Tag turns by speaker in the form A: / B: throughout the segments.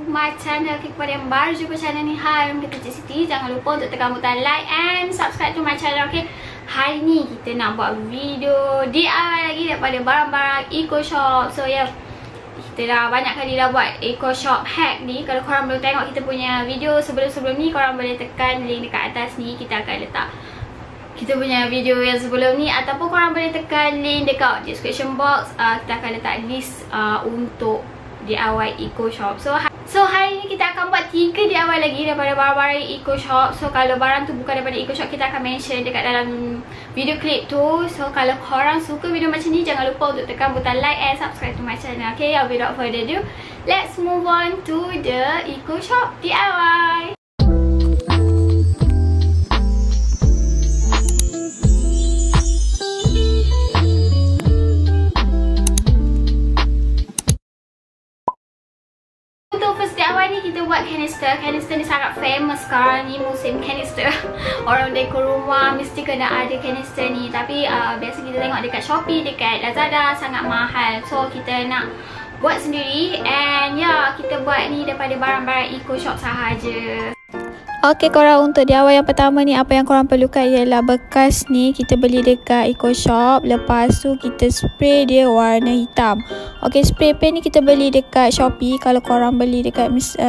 A: my channel. Kepada yang baru jumpa channel ni, hai, kita Cik Siti. Jangan lupa untuk tekan butang like and subscribe to my channel, okay? Hari ni kita nak buat video DIY lagi daripada barang-barang eco shop. So yeah, kita dah banyak kali dah buat eco shop hack ni. Kalau korang belum tengok kita punya video sebelum-sebelum ni, korang boleh tekan link dekat atas ni. Kita akan letak kita punya video yang sebelum ni, ataupun korang boleh tekan link dekat description box. Kita akan letak list untuk DIY eco shop. So hari ni kita akan buat 3 DIY lagi daripada barang-barang eco shop. So kalau barang tu bukan daripada eco shop, kita akan mention dekat dalam video clip tu. So kalau korang suka video macam ni, jangan lupa untuk tekan butang like and subscribe to my channel, okay? Without further ado, let's move on to the eco shop DIY. Kita buat canister. Canister ni sangat famous sekarang ni, musim canister. Orang dekor rumah mesti kena ada canister ni. Tapi biasa kita tengok dekat Shopee, dekat Lazada sangat mahal. So kita nak buat sendiri. And ya, kita buat ni daripada barang-barang eco shop sahaja. Okay korang, untuk DIY yang pertama ni, apa yang korang perlukan ialah bekas ni. Kita beli dekat eco shop. Lepas tu kita spray dia warna hitam. Okay, spray pen ni kita beli dekat Shopee. Kalau korang beli dekat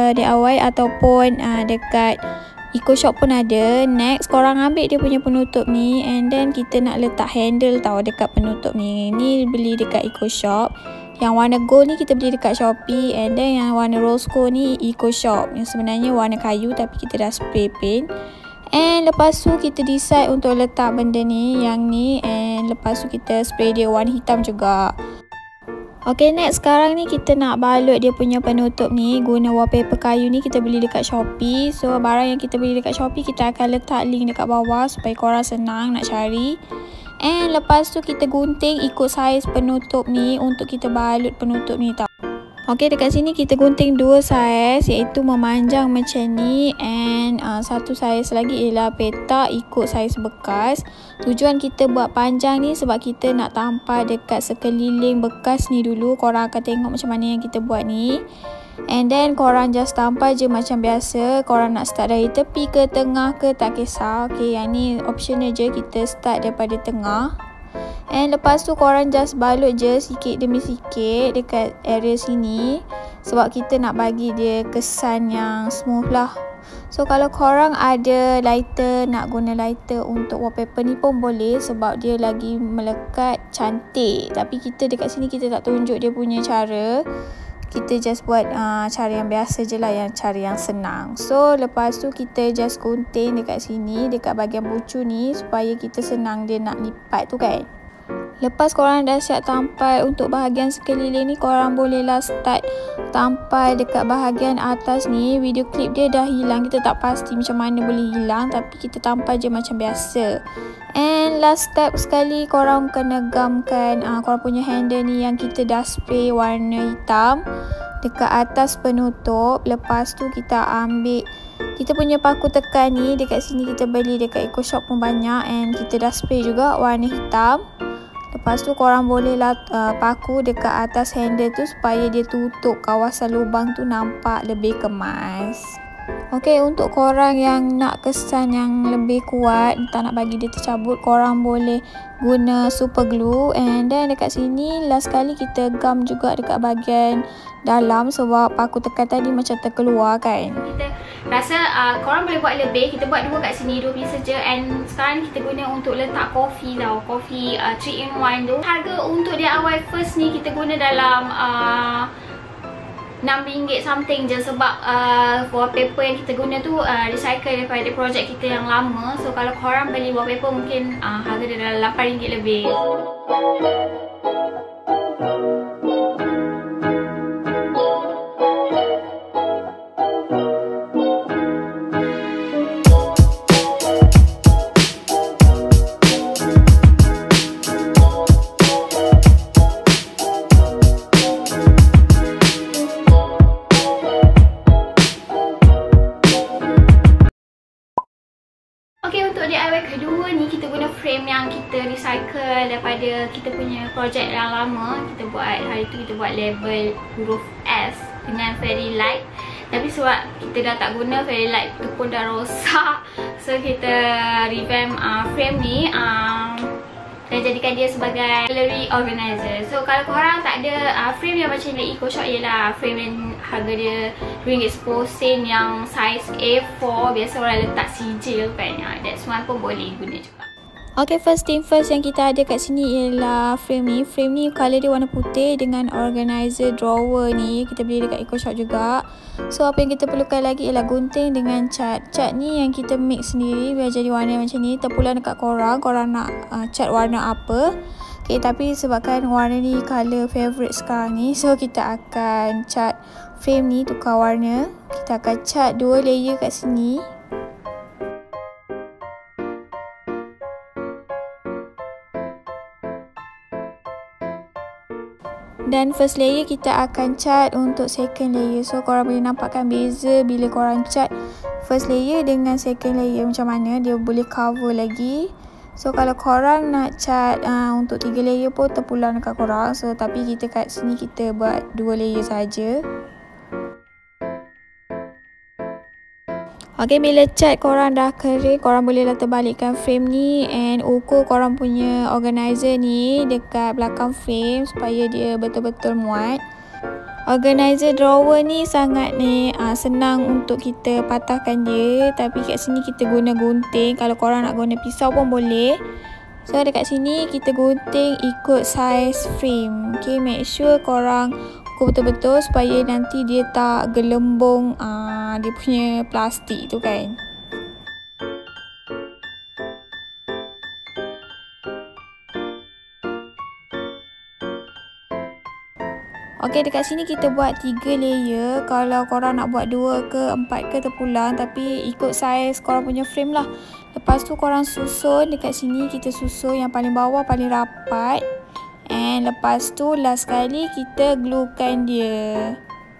A: DIY ataupun dekat eco shop pun ada. Next, korang ambil dia punya penutup ni. And then kita nak letak handle tau dekat penutup ni. Ni beli dekat eco shop. Yang warna gold ni kita beli dekat Shopee. And then yang warna rose gold ni eco shop. Yang sebenarnya warna kayu tapi kita dah spray paint. And lepas tu kita decide untuk letak benda ni, yang ni. And lepas tu kita spray dia warna hitam juga. Okay, next sekarang ni kita nak balut dia punya penutup ni guna wallpaper kayu ni. Kita beli dekat Shopee. So barang yang kita beli dekat Shopee kita akan letak link dekat bawah supaya korang senang nak cari. And lepas tu kita gunting ikut saiz penutup ni untuk kita balut penutup ni tau. Okay, dekat sini kita gunting 2 saiz, iaitu memanjang macam ni. And satu saiz lagi ialah petak ikut saiz bekas. Tujuan kita buat panjang ni sebab kita nak tampal dekat sekeliling bekas ni dulu. Korang akan tengok macam mana yang kita buat ni. And then korang just tampal je macam biasa. Korang nak start dari tepi ke tengah ke tak kisah. Okay, yang ni optional je, kita start daripada tengah. And lepas tu korang just balut je sikit demi sikit dekat area sini. Sebab kita nak bagi dia kesan yang smooth lah. So kalau korang ada lighter, nak guna lighter untuk wallpaper ni pun boleh. Sebab dia lagi melekat cantik. Tapi kita dekat sini kita tak tunjuk dia punya cara. Kita just buat cara yang biasa je lah, yang cara yang senang. So lepas tu kita just gunting dekat sini, dekat bahagian bucu ni, supaya kita senang dia nak lipat tu kan. Lepas korang dah siap tampal untuk bahagian sekeliling ni, korang bolehlah start tampal dekat bahagian atas ni. Video klip dia dah hilang, kita tak pasti macam mana boleh hilang, tapi kita tampal je macam biasa. And last step sekali, korang kena gamkan korang punya handle ni yang kita dah spray warna hitam dekat atas penutup. Lepas tu kita ambil kita punya paku tekan ni. Dekat sini kita beli dekat eco shop pun banyak. And kita dah spray juga warna hitam. Lepas tu korang bolehlah paku dekat atas handle tu supaya dia tutup kawasan lubang tu nampak lebih kemas. Okay, untuk korang yang nak kesan yang lebih kuat, tak nak bagi dia tercabut, korang boleh guna super glue. And then dekat sini last kali kita gam juga dekat bahagian dalam sebab paku tekan tadi macam terkeluar kan. Kita rasa korang boleh buat lebih. Kita buat 2 kat sini, 2 piece saja. And sekarang kita guna untuk letak kopi tau. Kopi 3 in 1 tu. Harga untuk DIY first ni kita guna dalam RM6 something je. Sebab wallpaper yang kita guna tu recycle daripada projek kita yang lama. So kalau korang beli wallpaper mungkin harga dia dalam RM8 lebih. DIY kedua ni kita guna frame yang kita recycle daripada kita punya projek yang lama. Kita buat hari tu, kita buat label huruf S dengan fairy light. Tapi sebab kita dah tak guna fairy light tu pun dah rosak, so kita revamp frame ni dan jadikan dia sebagai gallery organizer. So kalau korang tak ada frame yang macam ni Eco Shop, ialah frame yang harga dia RM10 yang size A4, biasa orang letak sijil kan, that's one pun boleh guna juga.
B: Okay, first thing first yang kita ada kat sini ialah frame ni. Frame ni colour dia warna putih dengan organizer drawer ni. Kita beli dekat Eco Shop juga. So apa yang kita perlukan lagi ialah gunting dengan cat. Cat ni yang kita mix sendiri biar jadi warna macam ni. Terpulang dekat korang. Korang nak cat warna apa. Okay, tapi sebabkan warna ni colour favourite sekarang ni, so kita akan cat frame ni tukar warna. Kita akan cat 2 layer kat sini. Dan first layer kita akan cat untuk second layer. So korang boleh nampakkan beza bila korang cat first layer dengan second layer macam mana dia boleh cover lagi. So kalau korang nak cat untuk 3 layer pun terpulang dekat korang. So tapi kita kat sini kita buat 2 layer saja. Okay, bila cat korang dah kering, korang bolehlah terbalikkan frame ni and ukur korang punya organizer ni dekat belakang frame supaya dia betul-betul muat. Organizer drawer ni sangat senang untuk kita patahkan dia, tapi kat sini kita guna gunting. Kalau korang nak guna pisau pun boleh. So dekat sini kita gunting ikut size frame. Okay, make sure korang ukur betul-betul supaya nanti dia tak gelembung dia punya plastik tu kan. Okay, dekat sini kita buat 3 layer. Kalau korang nak buat 2 ke 4 ke terpulang, tapi ikut saiz korang punya frame lah. Lepas tu korang susun dekat sini, kita susun yang paling bawah paling rapat. And lepas tu last sekali kita gluekan dia.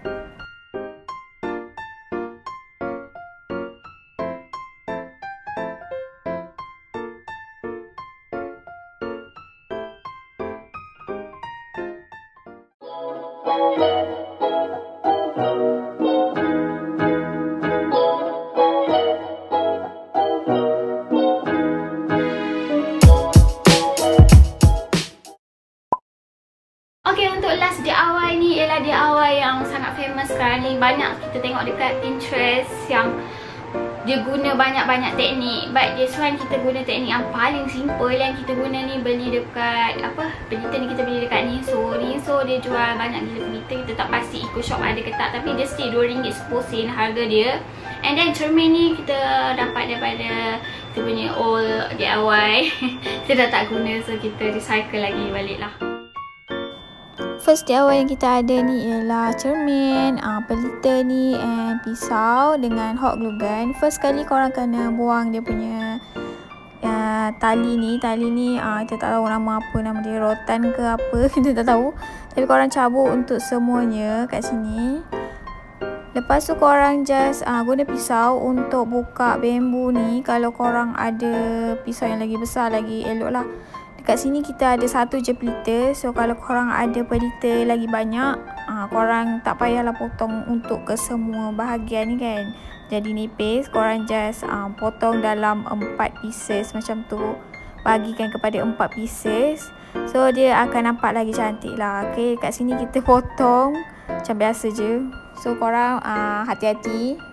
A: Okay, untuk last DIY ni ialah DIY yang sangat famous sekarang ni. Banyak kita tengok dekat Pinterest yang dia guna banyak-banyak teknik. But this one kita guna teknik yang paling simple. Yang kita guna ni beli dekat pelita ni kita beli dekat Rinso. Rinso dia jual banyak gila pelita. Kita tak pasti Eco Shop ada ke tak, tapi dia still RM2.10 harga dia. And then cermin ni kita dapat daripada kita punya old DIY. Kita dah tak guna, so kita recycle lagi balik lah.
B: First DIY yang kita ada ni ialah cermin, pelita ni and pisau dengan hot glue gun. First kali korang kena buang dia punya tali ni. Tali ni kita tak tahu nama apa, nama dia rotan ke apa, kita tak tahu. Tapi korang cabut untuk semuanya kat sini. Lepas tu korang just guna pisau untuk buka bambu ni. Kalau korang ada pisau yang lagi besar lagi elok lah. Dekat sini kita ada 1 je pelita. So kalau korang ada pelita lagi banyak, korang tak payahlah potong untuk ke semua bahagian ni kan. Jadi nipis, korang just potong dalam 4 pieces macam tu. Bagikan kepada 4 pieces. So dia akan nampak lagi cantik lah. Okay, kat sini kita potong macam biasa je. So korang hati-hati.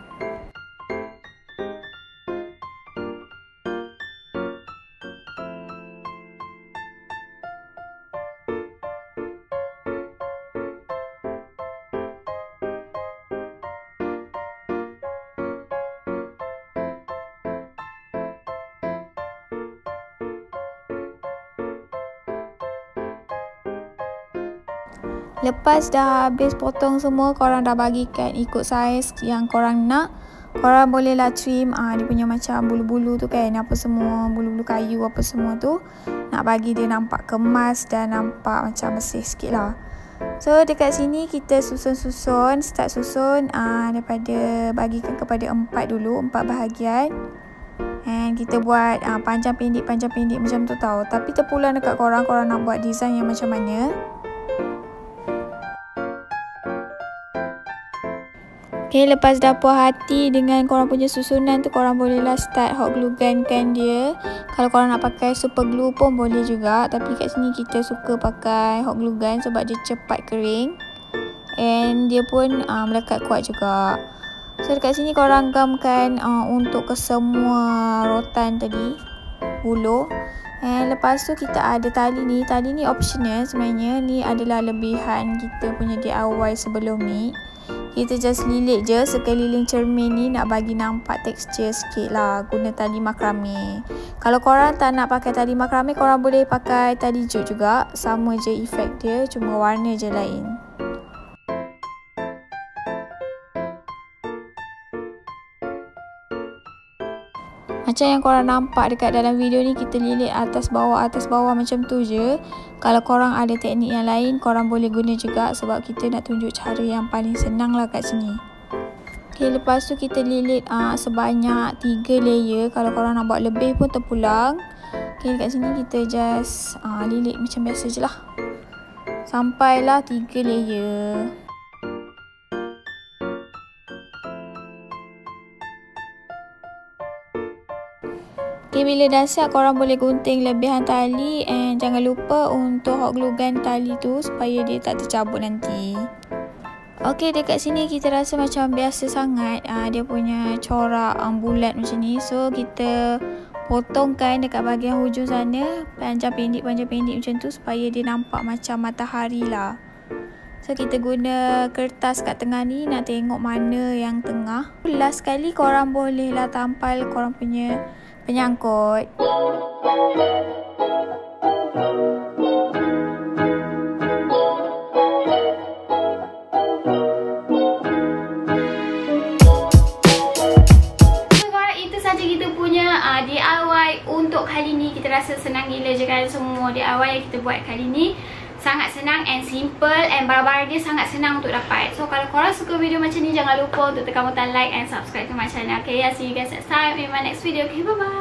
B: Lepas dah habis potong semua, korang dah bagikan ikut saiz yang korang nak. Korang bolehlah trim dia punya macam bulu-bulu tu kan, apa semua, bulu-bulu kayu apa semua tu. Nak bagi dia nampak kemas dan nampak macam bersih sikit lah. So dekat sini kita susun-susun, start susun daripada bagikan kepada 4 dulu, 4 bahagian. And kita buat panjang pendek macam tu tau. Tapi terpulang dekat korang nak buat design yang macam mana. Okay, lepas dah puas hati dengan korang punya susunan tu, korang bolehlah start hot glue gun kan dia. Kalau korang nak pakai super glue pun boleh juga, tapi kat sini kita suka pakai hot glue gun sebab dia cepat kering and dia pun melekat kuat juga. So dekat sini korang gamkan untuk ke semua rotan tadi, buluh. And lepas tu kita ada tali ni. Tali ni optional sebenarnya. Ni adalah lebihan kita punya DIY sebelum ni. Kita just lilit je sekeliling cermin ni nak bagi nampak tekstur sikit lah, guna tali makrame. Kalau korang tak nak pakai tali makrame, korang boleh pakai tali jute juga. Sama je efek dia, cuma warna je lain. Macam yang korang nampak dekat dalam video ni, kita lilit atas bawah macam tu je. Kalau korang ada teknik yang lain, korang boleh guna juga sebab kita nak tunjuk cara yang paling senang lah kat sini. Okay, lepas tu kita lilit sebanyak 3 layer. Kalau korang nak buat lebih pun terpulang. Okay, dekat sini kita just lilit macam biasa je lah. Sampailah 3 layer. Okay, bila dah siap, korang boleh gunting lebihan tali and jangan lupa untuk hot glue gun tali tu supaya dia tak tercabut nanti. Okay, dekat sini kita rasa macam biasa sangat dia punya corak bulat macam ni. So kita potongkan dekat bahagian hujung sana, panjang pendek macam tu supaya dia nampak macam matahari lah. So kita guna kertas kat tengah ni nak tengok mana yang tengah. Last sekali korang boleh lah tampal korang punya penyangkut.
A: DIY untuk kali ni. Kita rasa senang gila je kan. Semua DIY yang kita buat kali ni sangat senang and simple, and barang-barang dia sangat senang untuk dapat. So kalau korang suka video macam ni, jangan lupa untuk tekan butang like and subscribe to my channel. Okay, I'll see you guys next time in my next video. Okay, bye bye.